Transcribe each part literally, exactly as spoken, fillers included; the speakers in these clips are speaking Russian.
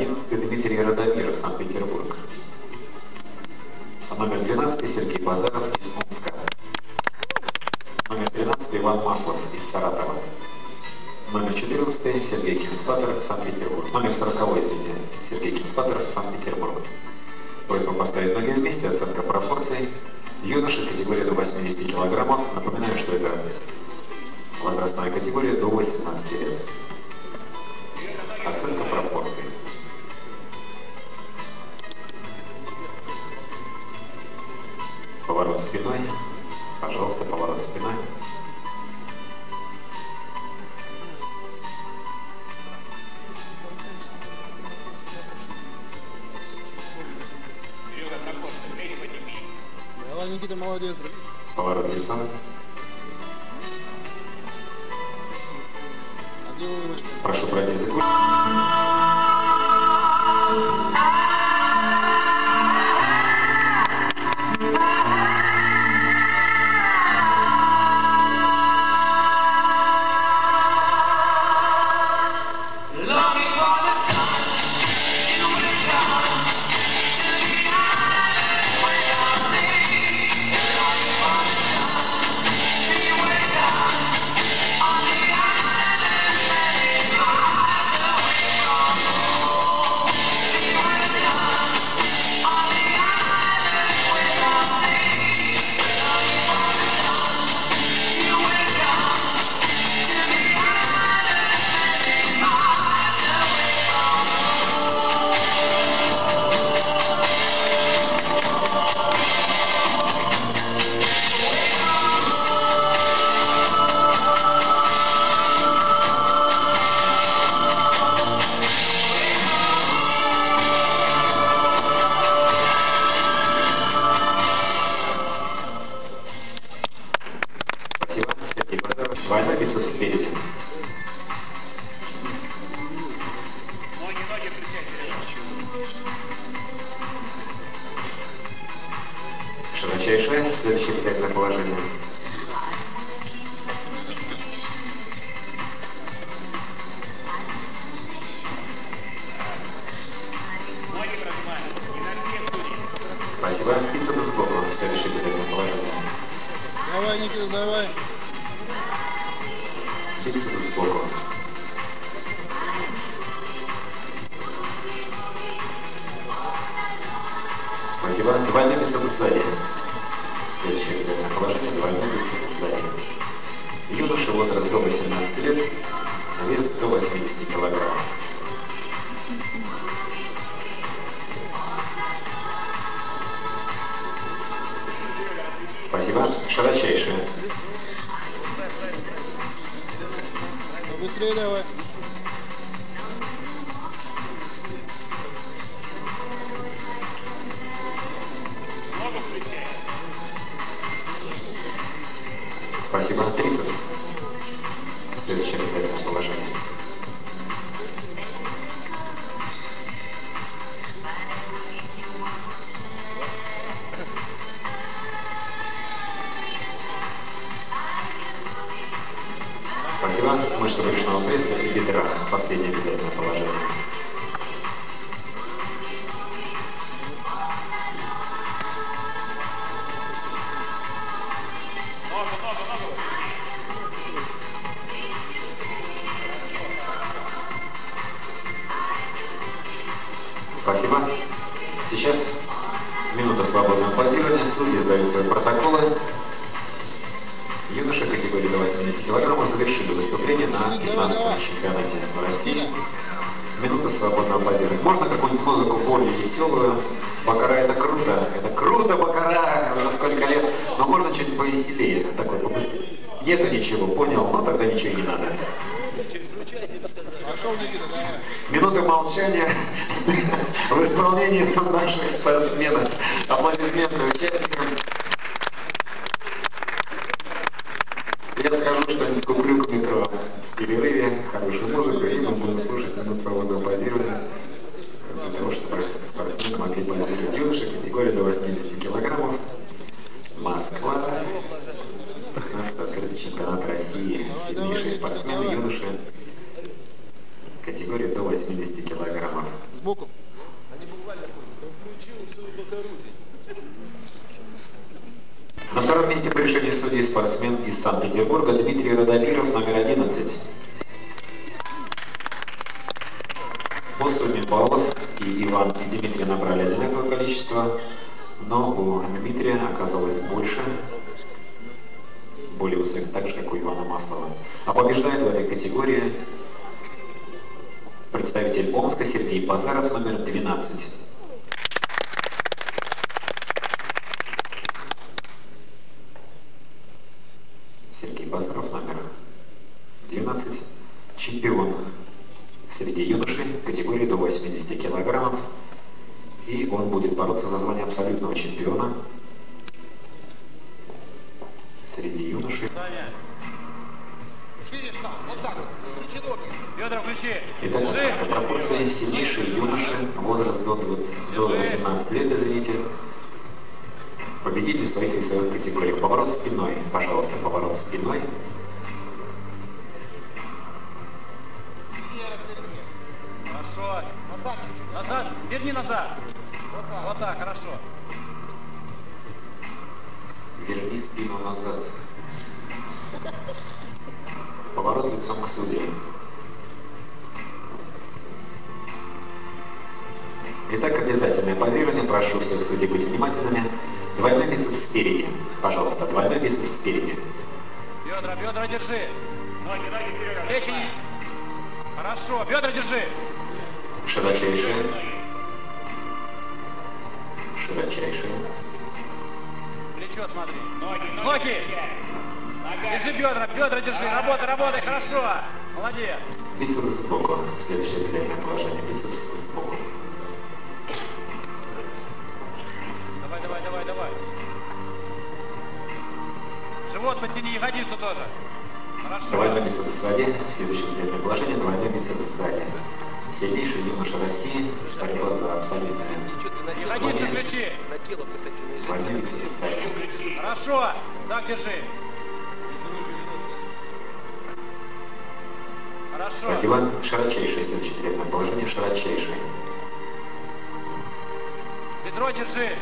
одиннадцатый Дмитрий Радомиров, Санкт-Петербург. Номер двенадцатый Сергей Базаров из Омска. Номер тринадцатый Иван Маслов из Саратова. Номер четырнадцатый Сергей Кинспатер, Санкт-Петербург. Номер сороковой, извините, Сергей Кинспатер, Санкт-Петербург. Просьба поставить ноги вместе, оценка пропорций. Юноши категория до восьмидесяти килограммов. Напоминаю, что это возрастная категория до восемнадцати лет. Оценка пропорций. Поворот спиной. Пожалуйста, поворот спиной. Давай, Никита, молодец. Поворот лицом. Прошу пройти за курс. Двойной бицепс спереди. Широчайшее. Следующее обязательное положение. Спасибо. Бицепс сбоку. Следующее обязательное положение. Давай, Никита, давай. Бицепс сбоку. Спасибо. Двойной бицепс сзади. Следующее обязательное положение. Двойной бицепс сзади. Юноша, возраст до восемнадцати лет, вес до восьмидесяти килограммов. Спасибо. Широчайшее. Быстрее давай. Спасибо. тридцать. Следующее обязательное положение. Спасибо. Мышцы брюшного пресса и бедра. Последнее обязательное положение. Спасибо. Сейчас минута свободного позирования. Судьи сдают свои протоколы. Юноши категории до восьмидесяти килограммов завершили выступление на пятнадцатом чемпионате России. Минута свободного позирования. Можно какую-нибудь музыку более веселую? Бакара — это круто. Это круто, Бакара! Уже сколько лет. Но можно что-нибудь повеселее, такой побыстрее. Нету ничего, понял? Ну тогда ничего не надо. Минута молчания в исполнении наших спортсменов. Аплодисменты участникам. Я скажу что-нибудь, куплю к микро в перерыве, хорошую музыку, и мы будем слушать минут свободного позирования для того, чтобы спортсмены могли позировать. Юноши категории до восьмидесяти килограммов. Москва. пятнадцатый открытый чемпионат России. Сильнейшие спортсмены, юноши категории до до восьмидесяти килограммов. Сбоку. На втором месте по решению судей спортсмен из Санкт-Петербурга Дмитрий Радомиров, номер одиннадцать. По сумме баллов и Иван, и Дмитрий набрали одинаковое количество, но у Дмитрия оказалось больше, более высоких, так же, как у Ивана Маслова. А побеждает в этой категории представитель Омска Сергей Базаров, номер двенадцать. Сергей Базаров, номер двенадцать, чемпион среди юношей категории до восьмидесяти килограммов. И он будет бороться за звание абсолютного чемпиона среди юношей. Итак, по пропорции сильнейшие юноши, возраст до, двадцати, до восемнадцати лет, извините, победили в своих весовых категориях. Поворот спиной, пожалуйста, поворот спиной. Хорошо. Назад, назад, верни назад. Вот так, вот так, хорошо. Верни спину назад. Поворот лицом к судье. Итак, обязательное позирование. Прошу всех судей быть внимательными. Двойной бицепс спереди. Пожалуйста, двойной бицепс спереди. Бедра, бедра держи. Ноги, ноги вперед. Плечи. Хорошо, бедра держи. Широчайшие. Широчайшие. Плечо смотри. Ноги, ноги. Держи бедра, бедра держи. Работай, работай, хорошо. Молодец. Бицепс сбоку. Следующее обязательное положение. Бицепс сбоку. Давай, давай, давай, давай. Живот подтяни, ягодицу тоже. Хорошо. Двойной бицепс сзади. Следующее обязательное положение. Двойной бицепс сзади. Сильнейший юноша России. Борьба за абсолютное Ягодицу включи. Двойной бицепс сзади. Хорошо. Так держи. Хорошо. Спасибо. Широчайшее следующее обязательное положение. Широчайшее. Бедро держи.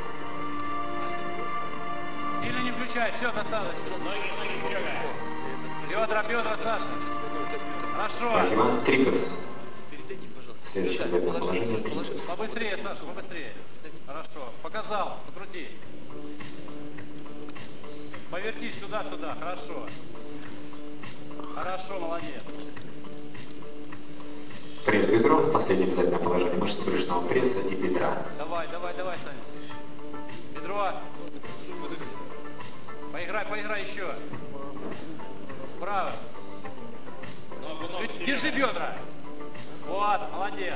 Сильно не включай, все достаточно. Ноги, ноги вперед. Бедра, бедра, Саша. Хорошо. Спасибо. Трицепс. Следующее обязательное положение. Трицепс. Побыстрее, Саша, побыстрее. Хорошо. Показал, покрути. Повертись сюда-сюда, хорошо. Хорошо, молодец. Пресс бедро. Последнее обязательное положение. Мышцы брюшного пресса и бедра. Давай, давай, давай, Саня. Бедро. Поиграй, поиграй еще. Право. Держи бедра. Вот, молодец.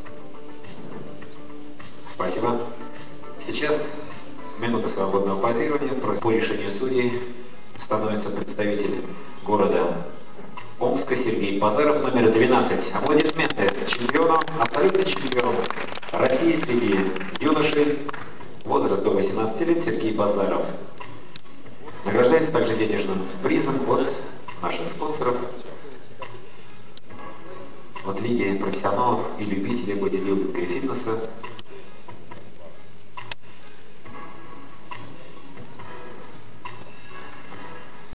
Спасибо. Сейчас минута свободного позирования. По решению судей становится представитель города Омска Сергей Базаров, номер двенадцать. Аплодисменты чемпиону, абсолютно чемпион России среди юношей, возраст до восемнадцати лет, Сергей Базаров. Награждается также денежным призом от наших спонсоров, от Лиги профессионалов и любителей бодибилдинга и фитнеса.